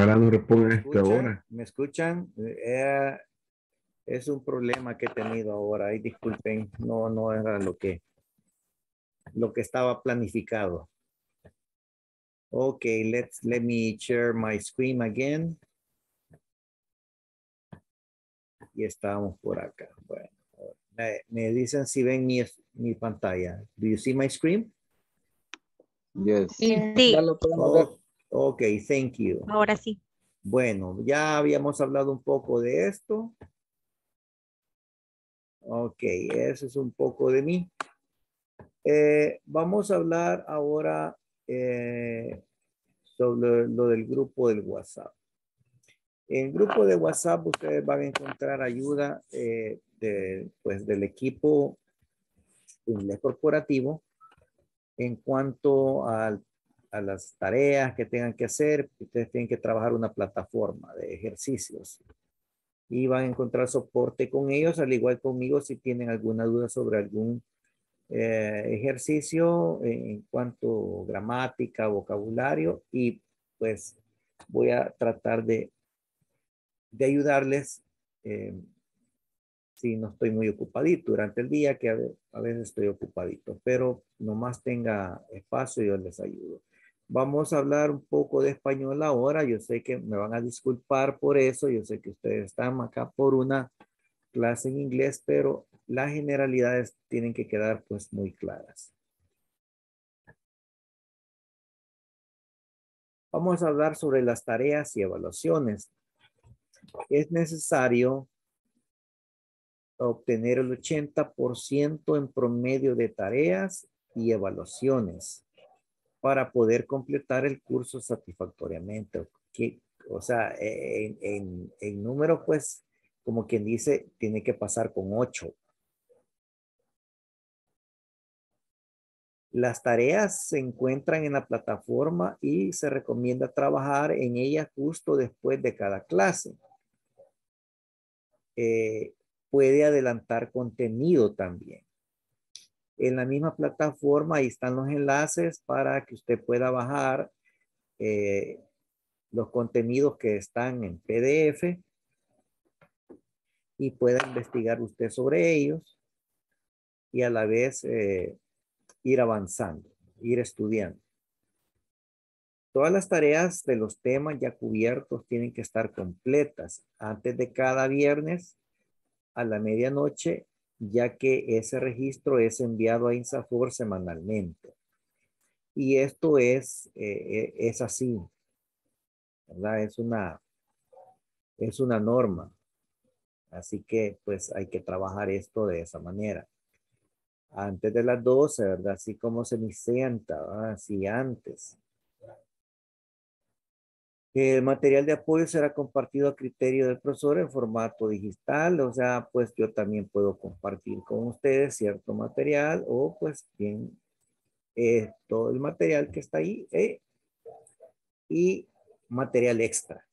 Ojalá no repongan ¿Me esta escuchan? hora. ¿Me escuchan? Es un problema que he tenido ahora. Ay, disculpen, no era lo que estaba planificado. Okay, let me share my screen again. Y estamos por acá. Bueno, me dicen si ven mi pantalla. Do you see my screen? Yes. Sí, Ya lo podemos ver. Ok, thank you. ahora sí. Bueno, ya habíamos hablado un poco de esto. Ok, eso es un poco de mí. Vamos a hablar ahora sobre lo del grupo del WhatsApp. En el grupo de WhatsApp ustedes van a encontrar ayuda del equipo inglés corporativo en cuanto a las tareas que tengan que hacer. Ustedes tienen que trabajar una plataforma de ejercicios y van a encontrar soporte con ellos, al igual conmigo si tienen alguna duda sobre algún ejercicio en cuanto a gramática, vocabulario, y pues voy a tratar de ayudarles si no estoy muy ocupadito durante el día, que a veces estoy ocupadito, pero nomás tenga espacio yo les ayudo. Vamos a hablar un poco de español ahora. Yo sé que me van a disculpar por eso. Yo sé que ustedes están acá por una clase en inglés, pero las generalidades tienen que quedar pues muy claras. Vamos a hablar sobre las tareas y evaluaciones. Es necesario obtener el 80% en promedio de tareas y evaluaciones para poder completar el curso satisfactoriamente. O sea, en número, pues, como quien dice, tiene que pasar con 8. Las tareas se encuentran en la plataforma y se recomienda trabajar en ellas justo después de cada clase. Puede adelantar contenido también. En la misma plataforma ahí están los enlaces para que usted pueda bajar los contenidos que están en PDF y pueda investigar usted sobre ellos y a la vez ir avanzando, ir estudiando. Todas las tareas de los temas ya cubiertos tienen que estar completas antes de cada viernes a la medianoche, ya que ese registro es enviado a INSAFORP semanalmente. Y esto es así, ¿verdad? Es una norma. Así que pues hay que trabajar esto de esa manera. Antes de las 12, ¿verdad? Así como se me sienta, ¿verdad? Así antes. El material de apoyo será compartido a criterio del profesor en formato digital. O sea, pues yo también puedo compartir con ustedes cierto material o pues bien todo el material que está ahí y material extra.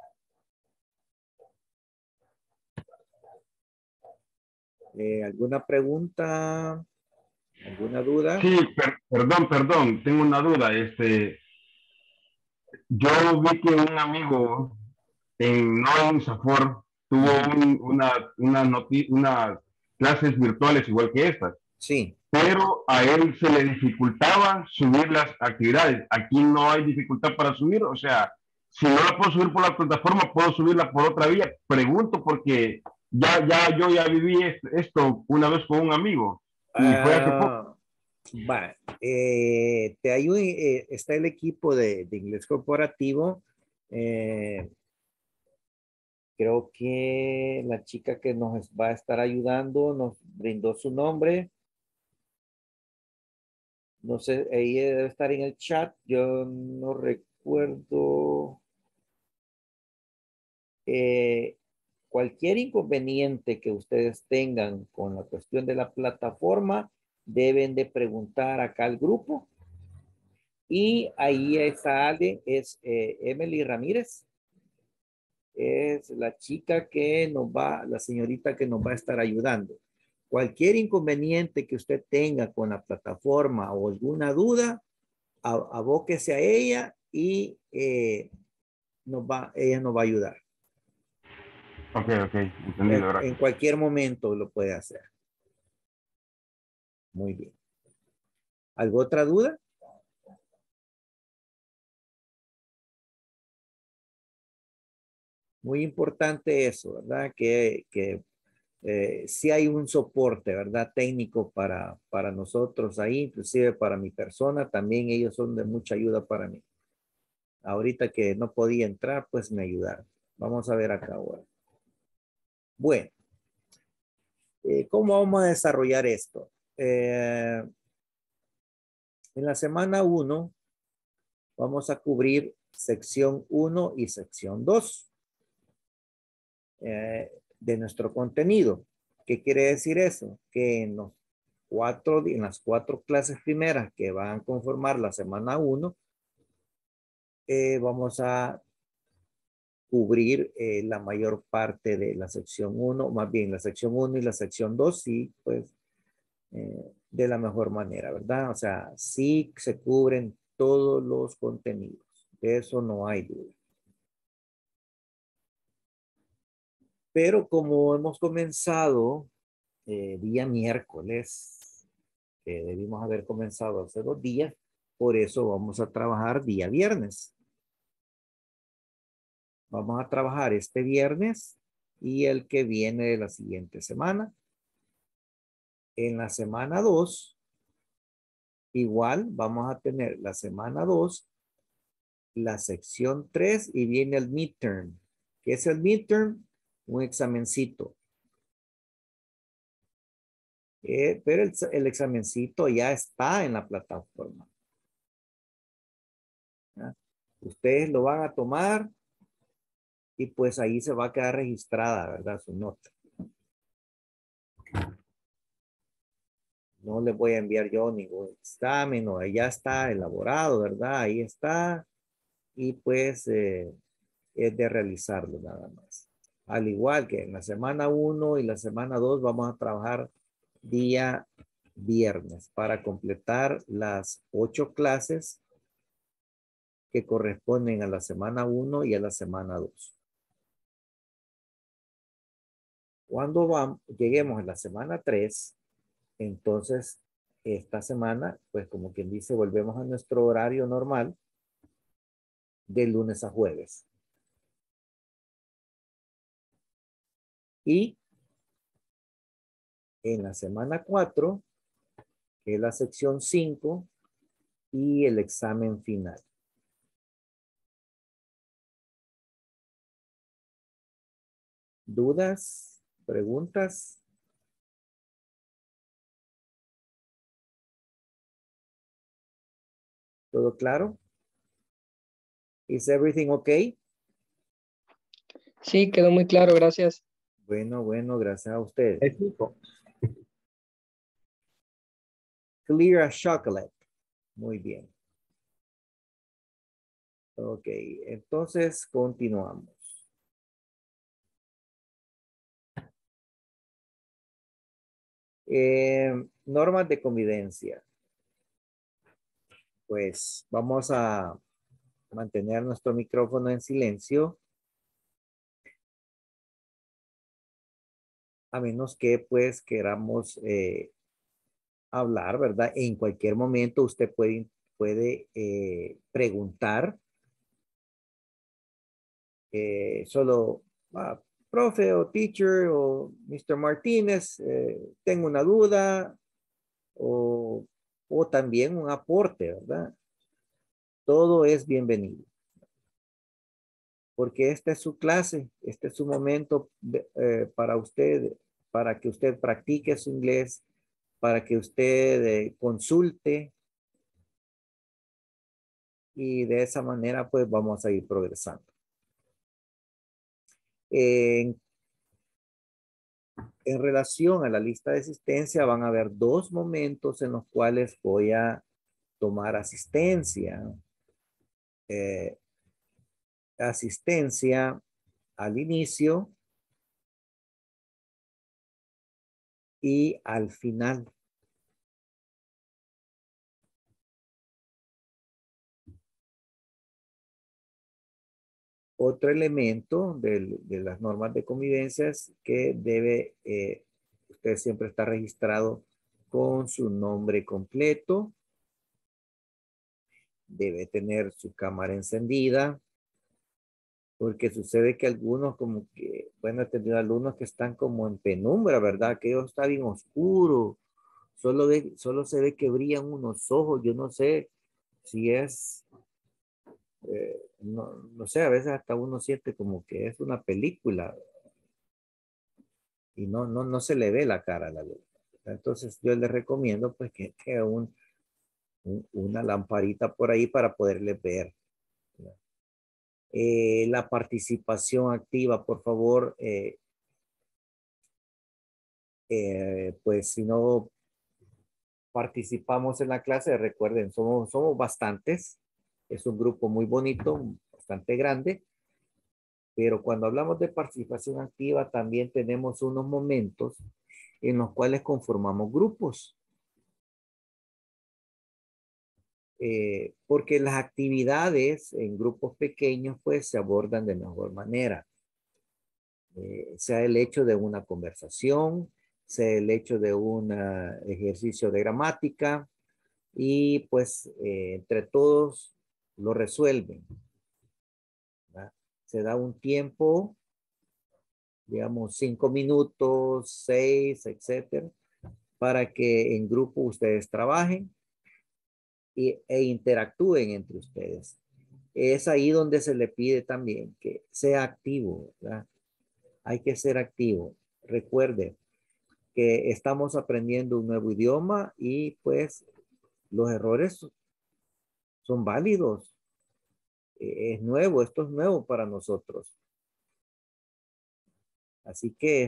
¿Alguna pregunta? ¿Alguna duda? Sí, perdón, tengo una duda. Yo vi que un amigo no en Safor tuvo unas clases virtuales igual que estas, Sí. pero a él se le dificultaba subir las actividades. Aquí no hay dificultad para subir, o sea, si no la puedo subir por la plataforma, puedo subirla por otra vía. Pregunto porque yo ya viví esto una vez con un amigo y fue hace poco. Va, te ayudo, está el equipo de inglés corporativo. Creo que la chica que nos va a estar ayudando nos brindó su nombre. No sé, ella debe estar en el chat. Yo no recuerdo. Cualquier inconveniente que ustedes tengan con la cuestión de la plataforma, deben de preguntar acá al grupo. Y ahí está alguien, es Emily Ramírez. Es la chica que la señorita que nos va a estar ayudando. Cualquier inconveniente que usted tenga con la plataforma o alguna duda, abóquese a ella y ella nos va a ayudar. Ok, entendido, En gracias. cualquier momento lo puede hacer. Muy bien. ¿Algo otra duda? Muy importante eso, ¿verdad? Que sí hay un soporte, ¿verdad? Técnico para nosotros ahí, inclusive para mi persona, también ellos son de mucha ayuda para mí. Ahorita que no podía entrar, pues me ayudaron. Vamos a ver acá ahora. Bueno, ¿cómo vamos a desarrollar esto? En la semana 1 vamos a cubrir sección 1 y sección 2 de nuestro contenido. ¿Qué quiere decir eso? Que en las 4 clases primeras que van a conformar la semana 1, vamos a cubrir la mayor parte de la sección 1, más bien la sección 1 y la sección 2, sí, pues de la mejor manera, ¿verdad? O sea, sí se cubren todos los contenidos, de eso no hay duda. Pero como hemos comenzado día miércoles, que debimos haber comenzado hace 2 días, por eso vamos a trabajar día viernes. Vamos a trabajar este viernes y el que viene de la siguiente semana. En la semana 2, igual vamos a tener la semana 2, la sección 3 y viene el midterm. ¿Qué es el midterm? Un examencito. Pero el examencito ya está en la plataforma. ¿Ya? Ustedes lo van a tomar y pues ahí se va a quedar registrada, ¿verdad? Su nota. No les voy a enviar yo ningún examen, o ya está elaborado, ¿verdad? Ahí está. Y pues es de realizarlo nada más. Al igual que en la semana 1 y la semana 2 vamos a trabajar día viernes para completar las 8 clases que corresponden a la semana 1 y a la semana 2. Cuando lleguemos a la semana 3, entonces esta semana, pues como quien dice, volvemos a nuestro horario normal de lunes a jueves. Y en la semana 4, que es la sección 5 y el examen final. ¿Dudas? ¿Preguntas? ¿Todo claro? ¿Is everything okay? Sí, quedó muy claro, gracias. Bueno, gracias a ustedes. Es 5. Clear as chocolate. Muy bien. Ok, entonces continuamos. Normas de convivencia. Pues vamos a mantener nuestro micrófono en silencio. A menos que pues queramos hablar, ¿verdad? En cualquier momento usted puede preguntar. Solo, profe o teacher o Mr. Martínez, tengo una duda o también un aporte, ¿verdad? Todo es bienvenido. Porque esta es su clase, este es su momento para usted, para que usted practique su inglés, para que usted consulte y de esa manera pues vamos a ir progresando. En relación a la lista de asistencia van a haber 2 momentos en los cuales voy a tomar asistencia. Asistencia al inicio y al final. otro elemento de las normas de convivencia es que debe usted siempre estar registrado con su nombre completo, debe tener su cámara encendida, porque sucede que algunos como que, bueno, he tenido alumnos que están como en penumbra, ¿verdad? Que ellos está bien oscuro, solo se ve que brillan unos ojos, yo no sé si es, no sé, a veces hasta uno siente como que es una película y no se le ve la cara a la luz. Entonces yo les recomiendo pues que una lamparita por ahí para poderle ver. La participación activa, por favor, pues si no participamos en la clase, recuerden, somos bastantes, es un grupo muy bonito, bastante grande, pero cuando hablamos de participación activa también tenemos unos momentos en los cuales conformamos grupos. Porque las actividades en grupos pequeños pues se abordan de mejor manera. Sea el hecho de una conversación, sea el hecho de un ejercicio de gramática y pues entre todos lo resuelven, ¿verdad? Se da un tiempo, digamos 5 minutos, 6, etcétera, para que en grupo ustedes trabajen e interactúen entre ustedes. Es ahí donde se le pide también que sea activo, ¿verdad? Hay que ser activo. Recuerde que estamos aprendiendo un nuevo idioma y pues los errores son válidos. Es nuevo, esto es nuevo para nosotros. Así que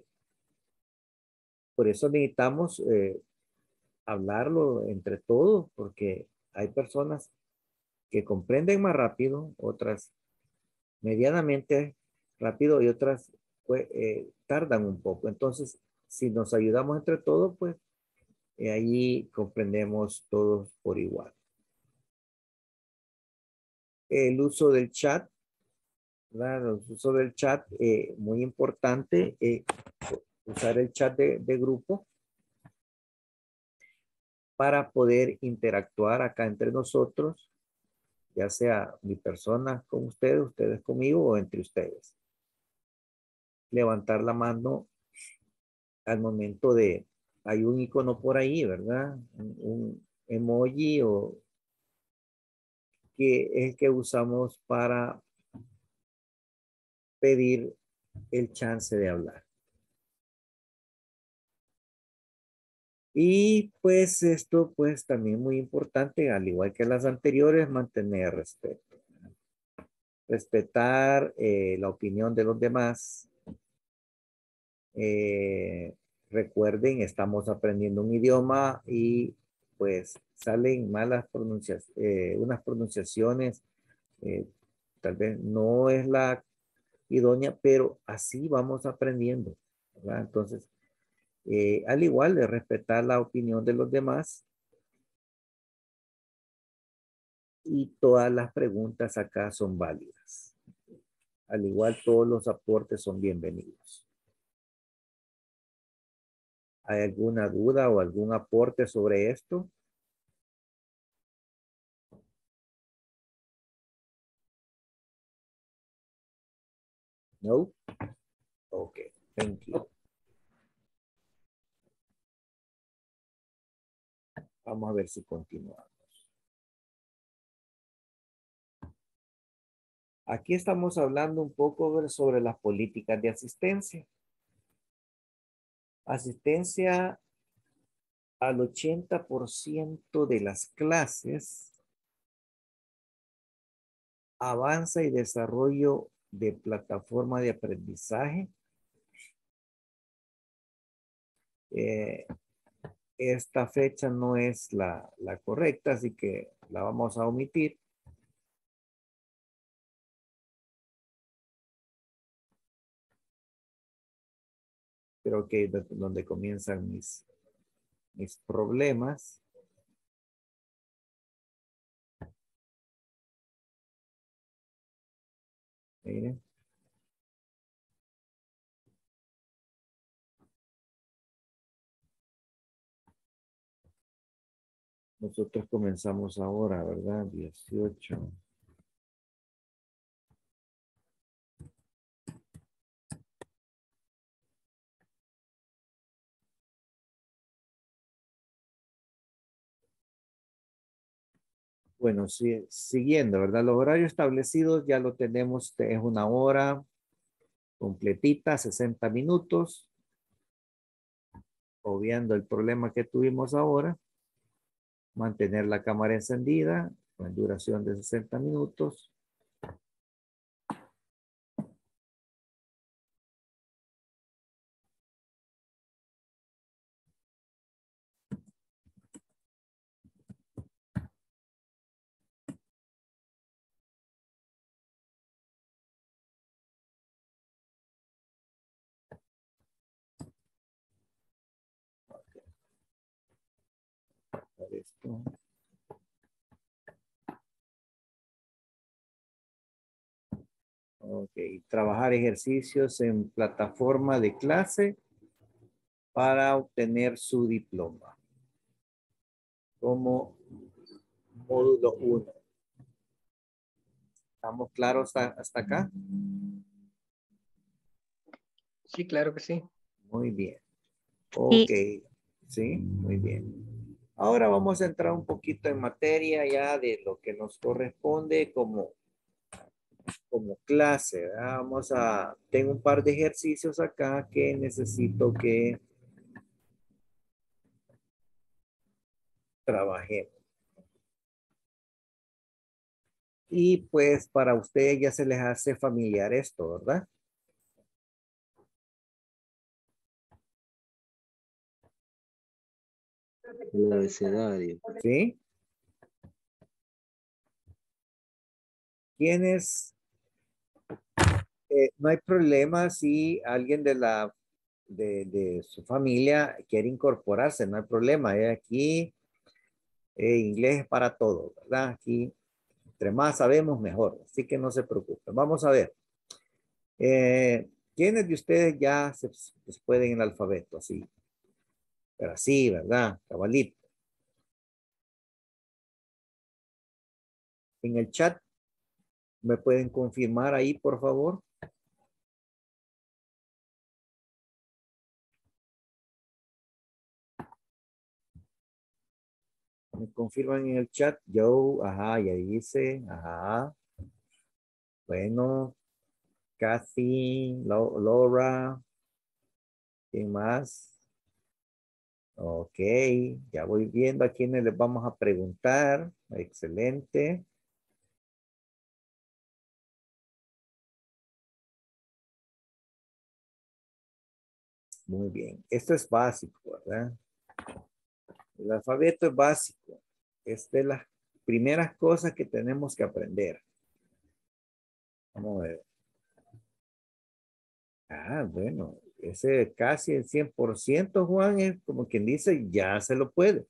por eso necesitamos hablarlo entre todos, porque hay personas que comprenden más rápido, otras medianamente rápido y otras pues, tardan un poco. Entonces, si nos ayudamos entre todos, pues ahí comprendemos todos por igual. El uso del chat, ¿verdad? El uso del chat, muy importante, usar el chat de grupo para poder interactuar acá entre nosotros, ya sea mi persona con ustedes, ustedes conmigo o entre ustedes. Levantar la mano al momento de, hay un icono por ahí, ¿verdad? Un emoji o que es el que usamos para pedir el chance de hablar. Y pues esto pues también muy importante, al igual que las anteriores, mantener respeto. Respetar la opinión de los demás. Recuerden, estamos aprendiendo un idioma y pues salen malas pronunciaciones, unas pronunciaciones, tal vez no es la idónea, pero así vamos aprendiendo, ¿verdad? Entonces, al igual de respetar la opinión de los demás y todas las preguntas acá son válidas. Al igual, todos los aportes son bienvenidos. ¿Hay alguna duda o algún aporte sobre esto? No? Ok, thank you. Vamos a ver si continuamos. Aquí estamos hablando un poco sobre las políticas de asistencia. Asistencia al 80% de las clases, avanza y desarrollo de plataforma de aprendizaje. Esta fecha no es la correcta, así que la vamos a omitir. Creo que es donde comienzan mis problemas. Miren. Nosotros comenzamos ahora, ¿verdad? 18. Bueno, sí, siguiendo, ¿verdad? Los horarios establecidos ya lo tenemos, es una hora completita, 60 minutos. Obviando el problema que tuvimos ahora, mantener la cámara encendida con duración de 60 minutos. Esto. Ok, trabajar ejercicios en plataforma de clase para obtener su diploma. Como módulo 1. ¿Estamos claros hasta acá? Sí, claro que sí. Muy bien. Ok, sí, muy bien. Ahora vamos a entrar un poquito en materia ya de lo que nos corresponde como clase, ¿verdad? Tengo un par de ejercicios acá que necesito que trabajemos. Y pues para ustedes ya se les hace familiar esto, ¿verdad? El abecedario. ¿Sí? ¿Quiénes? No hay problema si alguien de su familia quiere incorporarse, no hay problema. Aquí inglés es para todo, ¿verdad? Aquí entre más sabemos mejor, así que no se preocupen. Vamos a ver. ¿Quiénes de ustedes ya se pueden el alfabeto así? Pero así, ¿verdad? Cabalito. En el chat, ¿me pueden confirmar ahí, por favor? Me confirman en el chat. Yo, ajá, ya dice, ajá. Bueno, Kathy, Laura, ¿quién más? Ok, ya voy viendo a quiénes les vamos a preguntar. Excelente. Muy bien. Esto es básico, ¿verdad? El alfabeto es básico. Es de las primeras cosas que tenemos que aprender. Vamos a ver. Ah, bueno, ese casi el 100%, Juan, es como quien dice, ya se lo puede.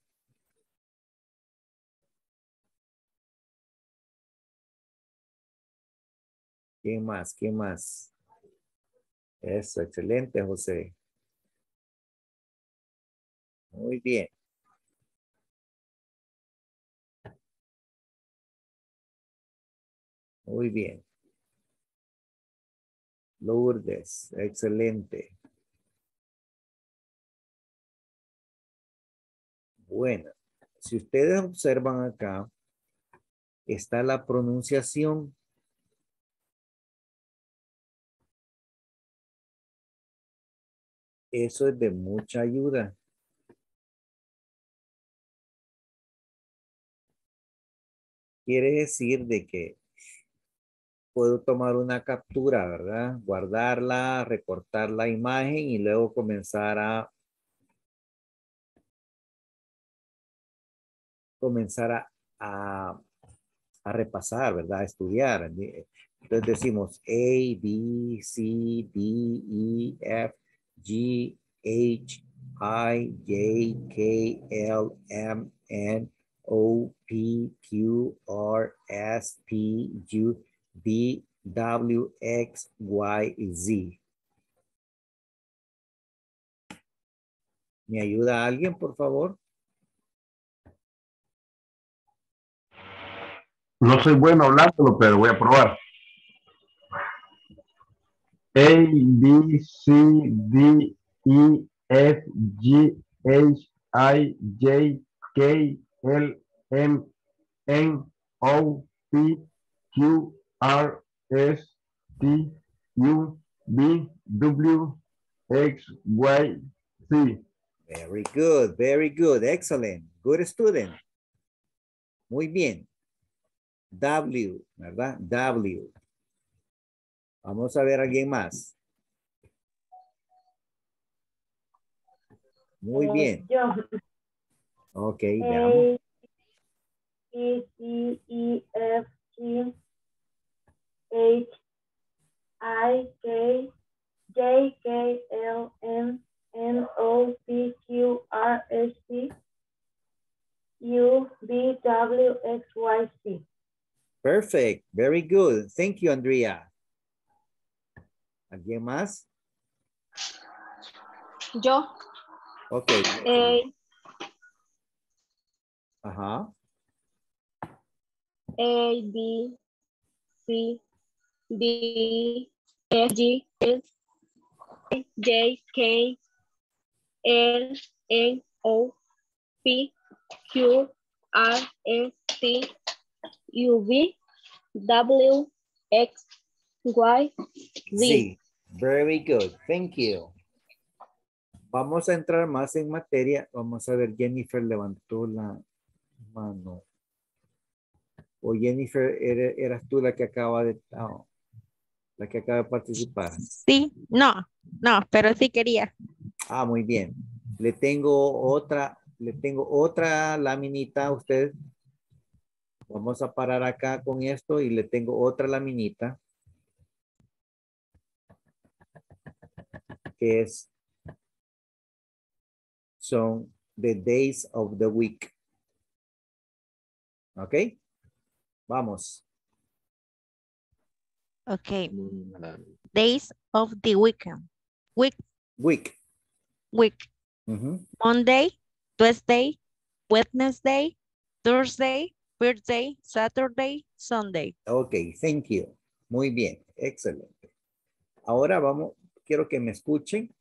¿Quién más? ¿Quién más? Eso, excelente, José. Muy bien. Muy bien. Lourdes, excelente. Bueno, si ustedes observan acá, está la pronunciación. Eso es de mucha ayuda. Quiere decir de que puedo tomar una captura, ¿verdad? Guardarla, recortar la imagen y luego comenzar a, a repasar, ¿verdad? A estudiar. Entonces decimos A, B, C, D, E, F, G, H, I, J, K, L, M, N, O, P, Q, R, S, T, U, V, W, X, Y, Z. ¿Me ayuda alguien, por favor? No soy bueno hablándolo, pero voy a probar. A, B, C, D, E, F, G, H, I, J, K, L, M, N, O, P, Q, R, S, T, U, V, W, X, Y, Z. Very good, excellent. Good student. Muy bien. W, ¿verdad? W. Vamos a ver a alguien más. Muy bien. Yo. Ok, A, veamos. B, C, E, F, G, H, I, K, J, K, L, M, N, O, P, Q, R, S, T, U, V, W, X, Y, Z. Perfect. Very good. Thank you, Andrea. ¿Alguien más? Yo. Ok. Ajá. A, B, C, D, F, G, H, J, K, L, N, O, P, Q, R, S, T, U, V, W, X, Y, Z. Sí. Very good. Thank you. Vamos a entrar más en materia. Vamos a ver, Jennifer levantó la mano. O Jennifer, eras tú la que acaba de... oh, la que acaba de participar. Sí, no, pero sí quería. Ah, muy bien. Le tengo otra laminita a usted. Vamos a parar acá con esto y le tengo otra laminita. Que son the days of the week. ¿Ok? Vamos. Ok. Days of the weekend. Week. Monday, Tuesday, Wednesday, Thursday, Thursday, Saturday, Sunday. Ok, thank you. Muy bien, excelente. Ahora quiero que me escuchen.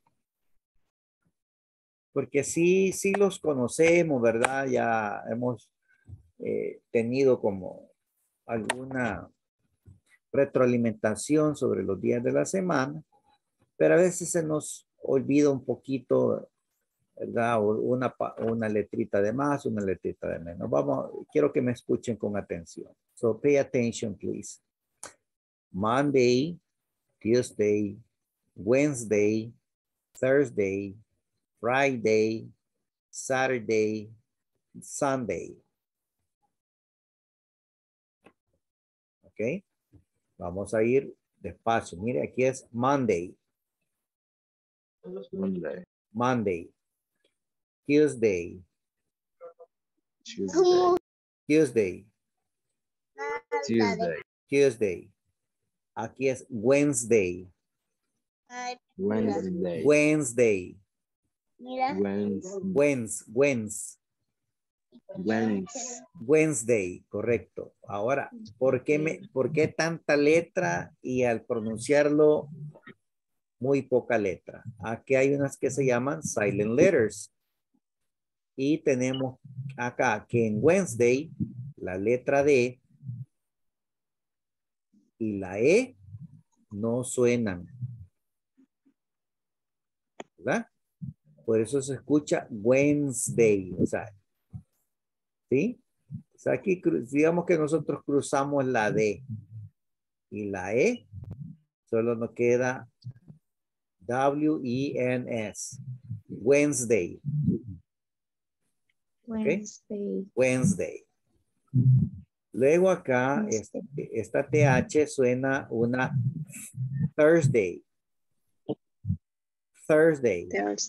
Porque sí los conocemos, ¿verdad? Ya hemos tenido como alguna retroalimentación sobre los días de la semana, pero a veces se nos olvida un poquito, ¿verdad? Una letrita de más, una letrita de menos. Quiero que me escuchen con atención. So pay attention, please. Monday, Tuesday, Wednesday, Thursday, Friday, Saturday, Sunday. Ok. Vamos a ir despacio. Mire, aquí es Monday. Monday. Tuesday. Tuesday. Aquí es Wednesday. Wednesday. Wednesday, correcto. Ahora, ¿por qué tanta letra y al pronunciarlo muy poca letra? Aquí hay unas que se llaman silent letters. Y tenemos acá que en Wednesday la letra D y la E no suenan. ¿Verdad? Por eso se escucha Wednesday. O sea, ¿sí? O sea, aquí digamos que nosotros cruzamos la D y la E. Solo nos queda W-E-N-S. Wednesday. Wednesday. Okay. Wednesday. Luego acá, esta TH suena una Thursday. Thursday.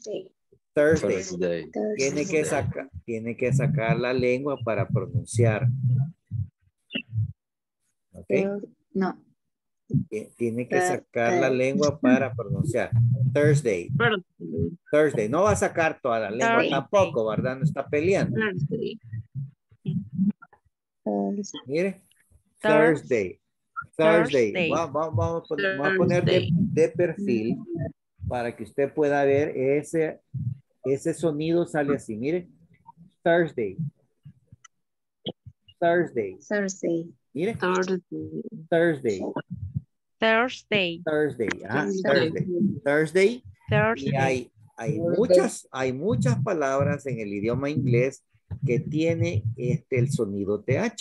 Tiene que sacar la lengua para pronunciar. ¿Ok? No. Tiene que sacar la lengua para pronunciar. Thursday. Thursday. No va a sacar toda la lengua Thursday. tampoco, ¿verdad? No está peleando. Mire. Thursday. Thursday. Thursday. Vamos a poner de perfil para que usted pueda ver ese sonido sale así. Mire. Thursday. Thursday. Thursday. Mire. Thursday. Thursday. Thursday. Thursday. Ajá, Thursday. Thursday. Y Thursday. hay muchas palabras en el idioma inglés que tiene el sonido TH.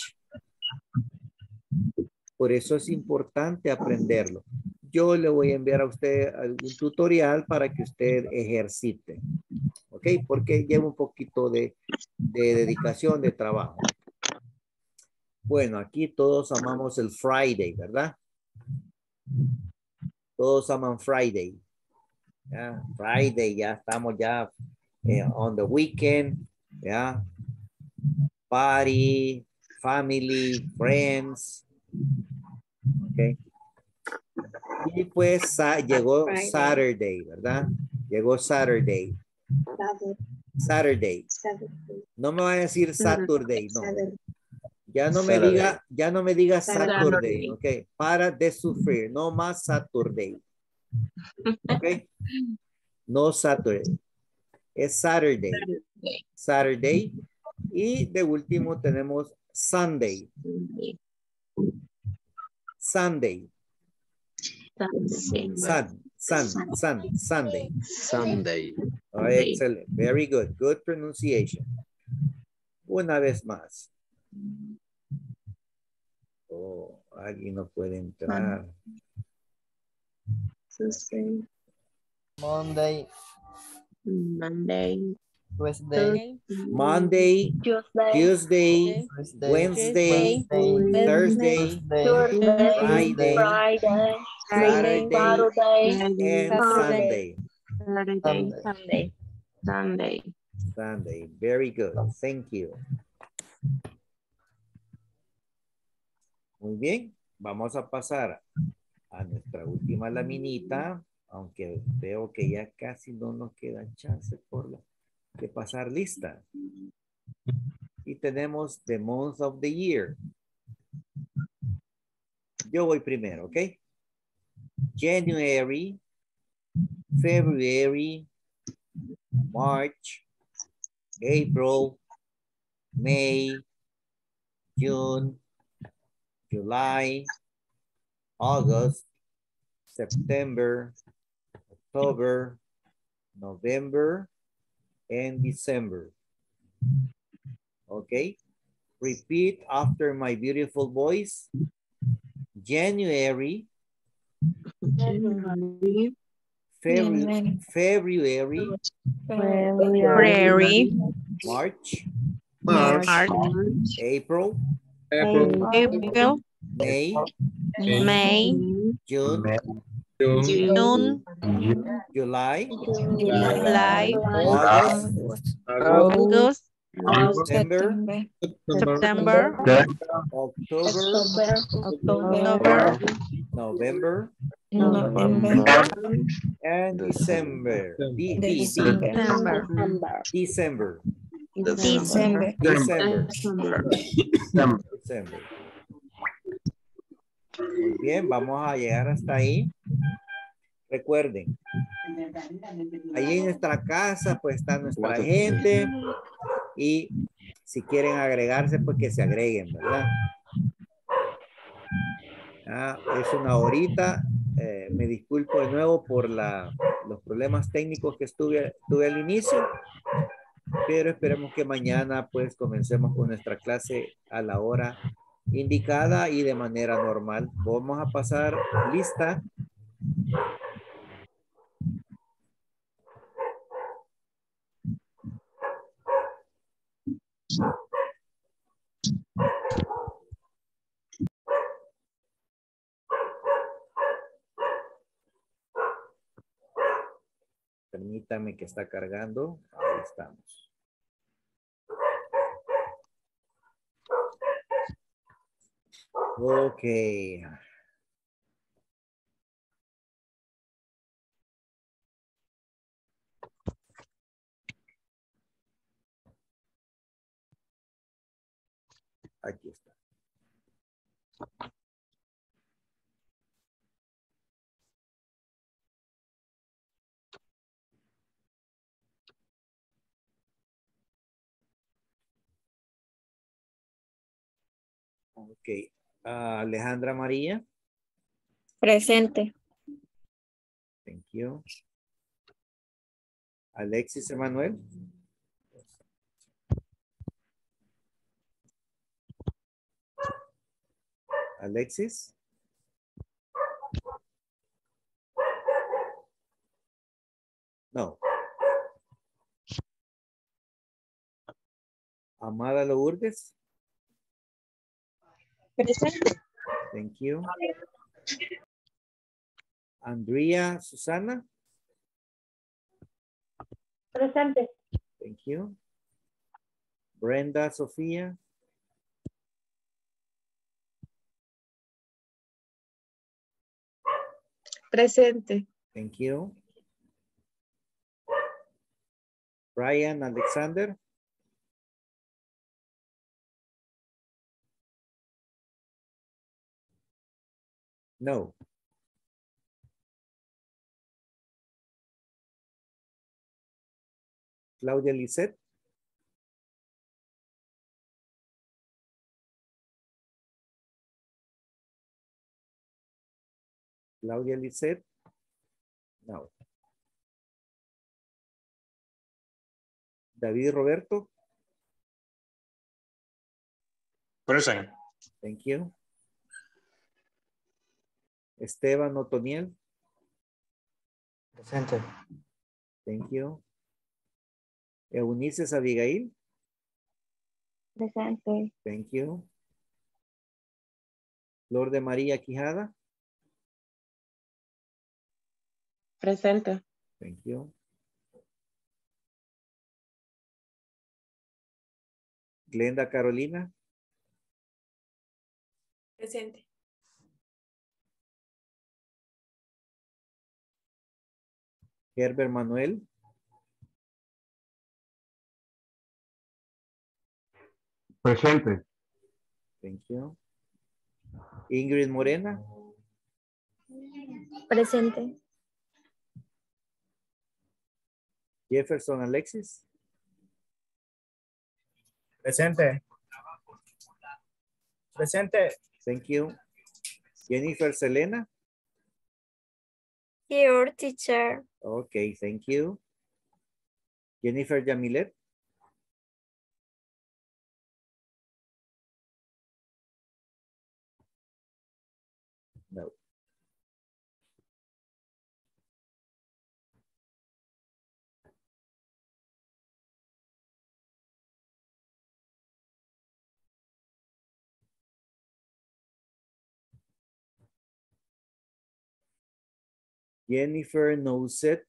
Por eso es importante aprenderlo. Yo le voy a enviar a usted algún tutorial para que usted ejercite. ¿Ok? Porque lleva un poquito de dedicación, de trabajo. Bueno, aquí todos amamos el Friday, ¿verdad? Todos aman Friday. ¿Ya? Friday, ya estamos ya on the weekend, ¿ya? Party, family, friends. Ok. Y pues llegó Saturday, ¿verdad? Llegó Saturday. Saturday. No me va a decir Saturday, no. Ya no me diga Saturday, ok. Para de sufrir, no más Saturday. Ok. No Saturday. Es Saturday. Saturday. Y de último tenemos Sunday. Sunday. Sunday. Sunday. Oh, excellent. Very good. Good pronunciation. Una vez más. Oh, alguien no puede entrar. Tuesday. Monday, Monday. Tuesday, Monday, Tuesday, Wednesday, Thursday, Friday, Saturday, and Sunday. Sunday. Sunday. Very good. Thank you. Muy bien. Vamos a pasar a nuestra última laminita, aunque veo que ya casi no nos queda chance de pasar lista. Y tenemos the month of the year. Yo voy primero, ¿ok? January, February, March, April, May, June, July, August, September, October, November, and December. Okay. Repeat after my beautiful voice. January, February, March, April, May, June, July, August, September, October, November, and December. December. Muy bien, vamos a llegar hasta ahí. Recuerden, ahí en nuestra casa pues está nuestra gente y si quieren agregarse pues que se agreguen, ¿verdad? Es una horita. Me disculpo de nuevo por los problemas técnicos que tuve al inicio, pero esperemos que mañana pues comencemos con nuestra clase a la hora indicada y de manera normal. Vamos a pasar lista. Permítame que está cargando. Ahí estamos. Ok. Aquí está. Ok. Alejandra María. Presente. Thank you. Alexis Emanuel. Alexis. No. Amada Lourdes. Presente. Thank you. Andrea Susana. Presente. Thank you. Brenda Sofía. Presente. Thank you. Brian Alexander. No. Claudia Lisette. Claudia Lisette. No. David Roberto. Present. Thank you. Esteban Otoniel. Presente. Thank you. Eunices Abigail. Presente. Thank you. Flor de María Quijada. Presente. Thank you. Glenda Carolina. Presente. Herbert Manuel. Presente. Thank you. Ingrid Morena. Presente. Jefferson Alexis. Presente. Presente. Thank you. Jennifer Selena. Here, teacher. Okay, thank you. Jennifer Yamilet. No. Jennifer Nouset.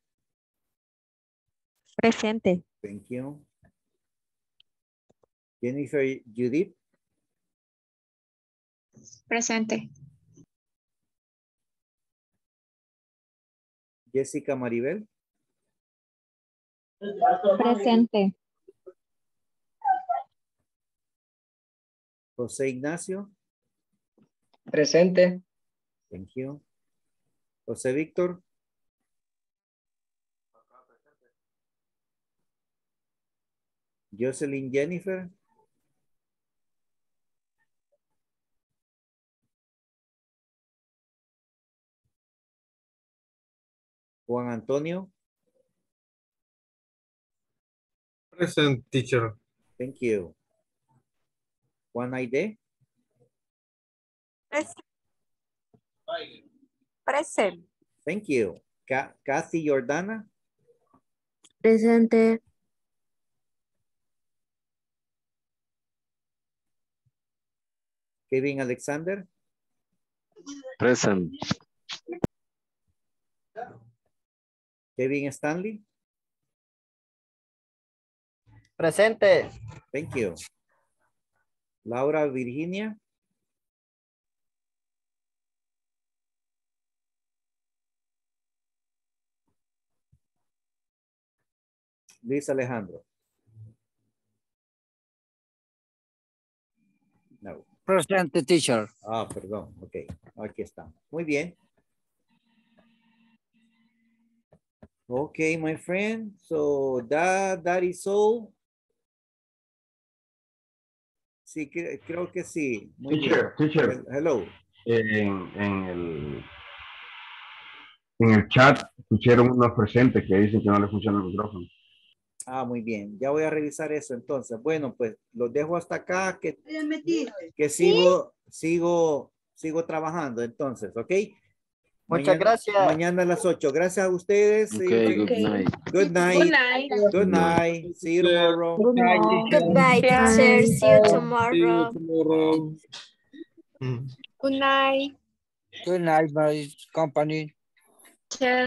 Presente. Thank you. Jennifer Judith. Presente. Jessica Maribel. Presente. José Ignacio. Presente. Thank you. José Víctor. Jocelyn Jennifer. Juan Antonio. Present, teacher. Thank you. Juan Aide. Presente. Thank you. Kathy Jordana. Presente. Kevin Alexander. Present. Kevin Stanley. Presente. Thank you. Laura Virginia. Luis Alejandro. No. Presente, teacher. Ah, perdón. Ok. Aquí está. Muy bien. Okay, my friend. So that is all. Sí, creo que sí. Muy Teacher, bien. teacher, Hello. en el chat pusieron unos presentes que dicen que no le funciona el micrófono. Ah, muy bien. Ya voy a revisar eso entonces. Bueno, pues los dejo hasta acá que sigo trabajando entonces, ¿ok? Muchas gracias. Mañana a las 8. Gracias a ustedes. Okay, good night. Good night. Good night. Good night. See you tomorrow. Good night. Goodbye, teacher. See you tomorrow. Good night. Good night, my company.